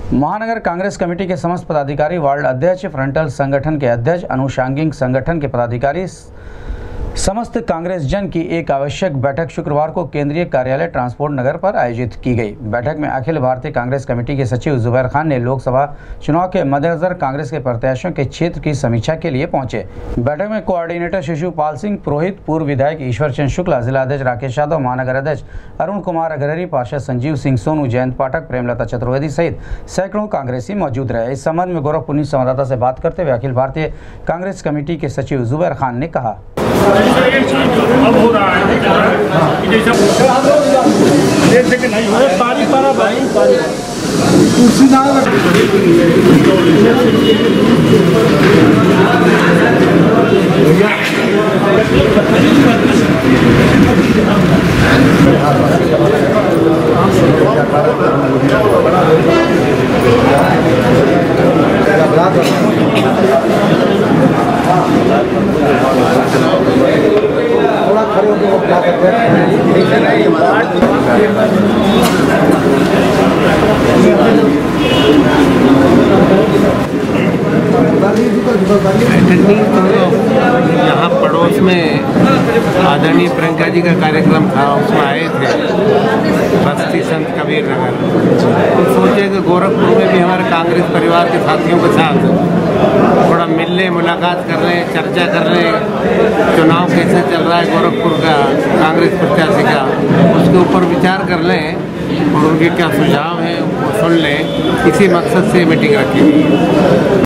महानगर कांग्रेस कमेटी के समस्त पदाधिकारी, वार्ड अध्यक्ष, फ्रंटल संगठन के अध्यक्ष, अनुषांगिक संगठन के पदाधिकारी, समस्त कांग्रेस जन की एक आवश्यक बैठक शुक्रवार को केंद्रीय कार्यालय ट्रांसपोर्ट नगर पर आयोजित की गई। बैठक में अखिल भारतीय कांग्रेस कमेटी के सचिव जुबैर खान ने लोकसभा चुनाव के मद्देनजर कांग्रेस के प्रत्याशियों के क्षेत्र की समीक्षा के लिए पहुंचे। बैठक में कोऑर्डिनेटर शिशुपाल सिंह पुरोहित, पूर्व विधायक ईश्वर चंद शुक्ला, जिला अध्यक्ष राकेश यादव, महानगर अध्यक्ष अरुण कुमार अग्रहरी, पार्षद संजीव सिंह सोनू, जयंत पाठक, प्रेमलता चतुर्वेदी सहित सैकड़ों कांग्रेसी मौजूद रहे। इस संबंध में गोरखपुर संवाददाता से बात करते हुए अखिल भारतीय कांग्रेस कमेटी के सचिव जुबैर खान ने कहा, अब हो रहा है जैसे कि नहीं हो पारी पारा भाई कुर्सी ना थोड़ा खड़े होकर क्या करते हैं। यहाँ पड़ोस में आदरणीय प्रियंका जी का कार्यक्रम था, उसमें आए थे बस्ती संत कबीर नगर। तो सोचे कि गोरखपुर में भी हमारे कांग्रेस परिवार के साथियों के साथ थोड़ा मिल लें, मुलाकात कर लें, चर्चा कर लें, चुनाव कैसे चल रहा है गोरखपुर का कांग्रेस प्रत्याशी का, उसके ऊपर विचार कर लें और उनके क्या सुझाव हैं वो सुन लें। इसी मकसद से मीटिंग रखी।